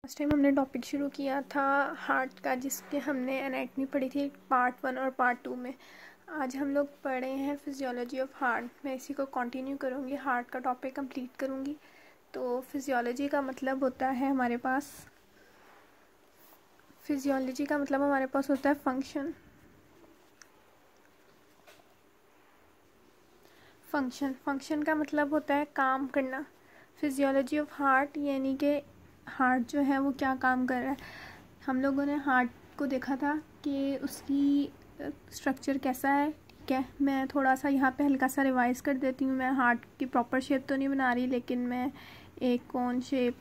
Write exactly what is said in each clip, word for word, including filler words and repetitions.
Last time हमने topic शुरू किया था हार्ट का, जिसके हमने एनाटमी पढ़ी थी पार्ट वन और पार्ट टू में। आज हम लोग पढ़े हैं फिजियोलॉजी ऑफ हार्ट। मैं इसी को कंटिन्यू करूँगी, हार्ट का टॉपिक कंप्लीट करूँगी। तो फिजियोलॉजी का मतलब होता है हमारे पास फिजियोलॉजी का मतलब हमारे पास होता है फंक्शन फंक्शन फंक्शन का मतलब होता है काम करना। फिजियोलॉजी ऑफ हार्ट यानी कि हार्ट जो है वो क्या काम कर रहा है। हम लोगों ने हार्ट को देखा था कि उसकी स्ट्रक्चर कैसा है। ठीक है, मैं थोड़ा सा यहाँ पे हल्का सा रिवाइज कर देती हूँ। मैं हार्ट की प्रॉपर शेप तो नहीं बना रही, लेकिन मैं एक कोन शेप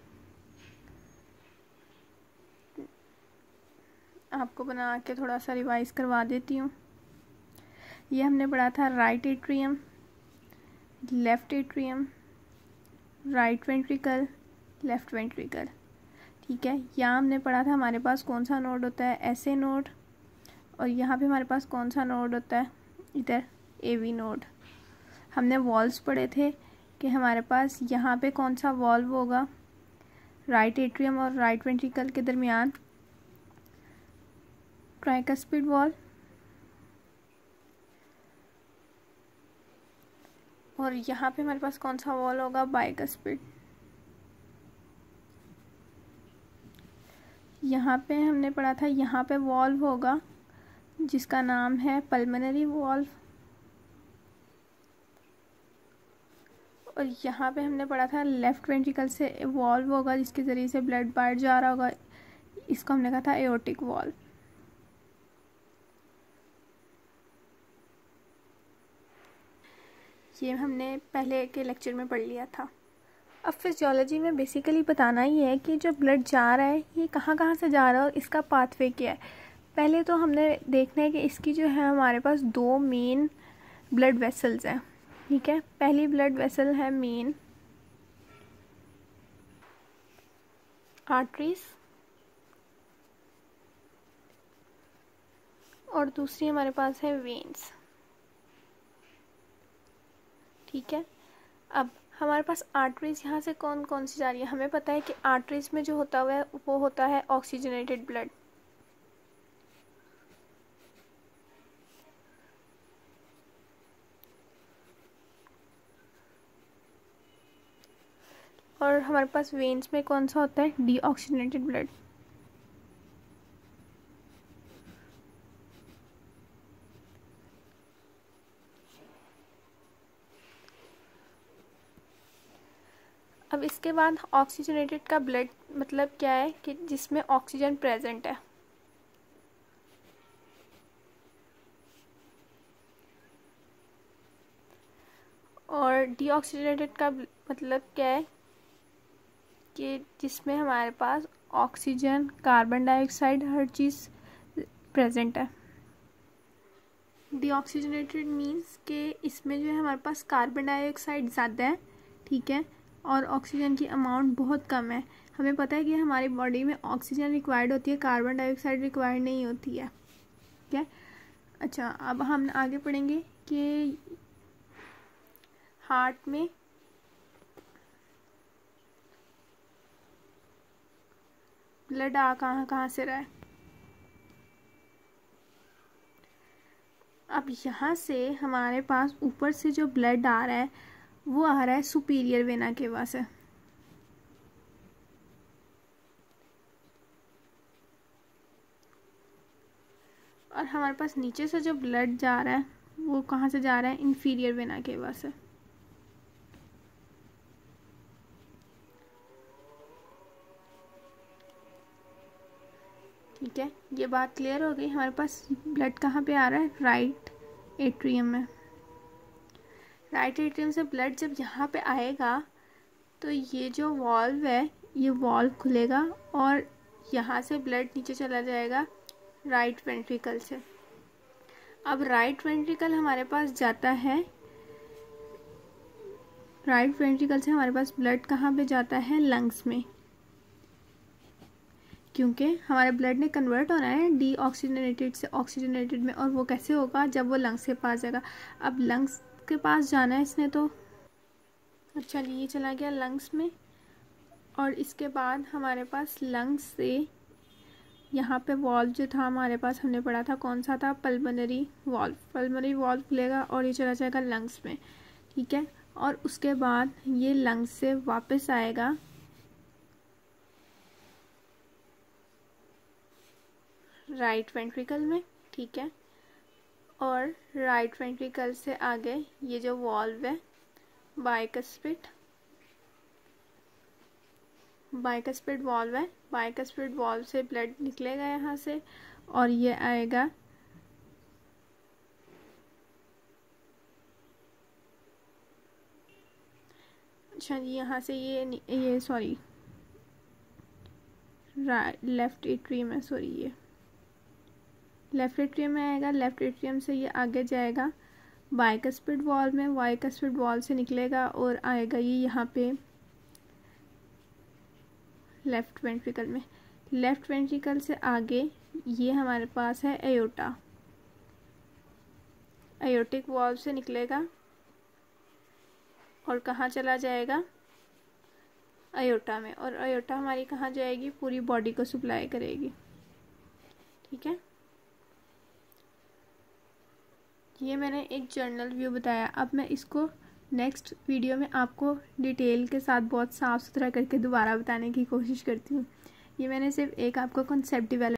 आपको बना के थोड़ा सा रिवाइज करवा देती हूँ। ये हमने पढ़ा था right atrium, left atrium, right ventricle, left ventricle. ठीक है, यहाँ हमने पढ़ा था हमारे पास कौन सा नोड होता है, एस ए नोड, और यहाँ पे हमारे पास कौन सा नोड होता है, इधर ए वी नोड। हमने वॉल्व्स पढ़े थे कि हमारे पास यहाँ पे कौन सा वॉल्व होगा, राइट एट्रियम और राइट वेंट्रिकल के दरमियान ट्राइकस्पिड वॉल्व, और यहाँ पे हमारे पास कौन सा वॉल्व होगा, बाइकस्पिड। यहाँ पे हमने पढ़ा था यहाँ पे वॉल्व होगा जिसका नाम है पल्मोनरी वॉल्व, और यहाँ पे हमने पढ़ा था लेफ्ट वेंट्रिकल से वॉल्व होगा जिसके ज़रिए से ब्लड बाहर जा रहा होगा, इसको हमने कहा था एओर्टिक वॉल्व। ये हमने पहले के लेक्चर में पढ़ लिया था। अब फिजियोलॉजी में बेसिकली बताना ही है कि जो ब्लड जा रहा है ये कहाँ कहाँ से जा रहा है और इसका पाथवे क्या है। पहले तो हमने देखना है कि इसकी जो है हमारे पास दो मेन ब्लड वेसल्स हैं। ठीक है, पहली ब्लड वेसल है मेन आर्टरीज, और दूसरी हमारे पास है वेन्स। ठीक है, अब हमारे पास आर्टरीज यहाँ से कौन कौन सी जा रही है। हमें पता है कि आर्टरीज में जो होता हुआ है वो होता है ऑक्सीजनेटेड ब्लड। और हमारे पास वेन्स में कौन सा होता है, डीऑक्सीजनेटेड ब्लड। अब इसके बाद ऑक्सीजनेटेड का ब्लड मतलब क्या है कि जिसमें ऑक्सीजन प्रेजेंट है, और डीऑक्सीजनेटेड का मतलब क्या है कि जिसमें हमारे पास ऑक्सीजन, कार्बन डाइऑक्साइड, हर चीज़ प्रेजेंट है। डीऑक्सीजनेटेड मीन्स कि इसमें जो है हमारे पास कार्बन डाइऑक्साइड ज़्यादा है, ठीक है, और ऑक्सीजन की अमाउंट बहुत कम है। हमें पता है कि हमारी बॉडी में ऑक्सीजन रिक्वायर्ड होती है, कार्बन डाइऑक्साइड रिक्वायर्ड नहीं होती है। ठीक है, अच्छा, अब हम आगे पढ़ेंगे कि हार्ट में ब्लड आ कहाँ कहाँ से रहा है। अब यहाँ से हमारे पास ऊपर से जो ब्लड आ रहा है वो आ रहा है सुपीरियर वेना केवा से, और हमारे पास नीचे से जो ब्लड जा रहा है वो कहाँ से जा रहा है, इंफीरियर वेना केवा से। ठीक है, ये बात क्लियर हो गई। हमारे पास ब्लड कहाँ पे आ रहा है, राइट एट्रियम में। राइट एट्रियम से ब्लड जब यहाँ पे आएगा तो ये जो वॉल्व है ये वॉल्व खुलेगा और यहाँ से ब्लड नीचे चला जाएगा राइट वेंट्रिकल से। अब राइट वेंट्रिकल हमारे पास जाता है, राइट वेंट्रिकल से हमारे पास ब्लड कहाँ पे जाता है, लंग्स में, क्योंकि हमारे ब्लड ने कन्वर्ट होना है डीऑक्सीजनेटेड से ऑक्सीजनेटेड में, और वो कैसे होगा, जब वो लंग्स के पास जाएगा। अब लंग्स के पास जाना है इसने तो, अच्छा ये चला गया लंग्स में, और इसके बाद हमारे पास लंग्स से यहाँ पे वॉल्व जो था हमारे पास, हमने पढ़ा था कौन सा था, पल्मोनरी वॉल्व। पल्मोनरी वॉल्व खुलेगा और ये चला जाएगा लंग्स में, ठीक है। और उसके बाद ये लंग्स से वापस आएगा राइट वेंट्रिकल में, ठीक है। और राइट वेंट्रिकल से आगे ये जो वॉल्व है बाइकस्पिड, बाइकस्पिड वॉल्व है, बाइकस्पिड वॉल्व से ब्लड निकलेगा यहाँ से और ये आएगा अच्छा यहाँ से ये ये सॉरी राइट लेफ्ट एट्रियम है, सॉरी ये लेफ्ट एट्रियम में आएगा। लेफ्ट एट्रियम से ये आगे जाएगा बाइकस्पिड वॉल्व में, बाइकस्पिड वॉल्व से निकलेगा और आएगा ये यहाँ पे लेफ्ट वेंट्रिकल में। लेफ्ट वेंट्रिकल से आगे ये हमारे पास है एयोर्टा, एयोर्टिक वॉल्व से निकलेगा और कहाँ चला जाएगा, एयोर्टा में। और एयोर्टा हमारी कहाँ जाएगी, पूरी बॉडी को सप्लाई करेगी, ठीक है। ये मैंने एक जर्नल व्यू बताया। अब मैं इसको नेक्स्ट वीडियो में आपको डिटेल के साथ बहुत साफ़ सुथरा करके दोबारा बताने की कोशिश करती हूँ। ये मैंने सिर्फ एक आपको कॉन्सेप्ट डेवलप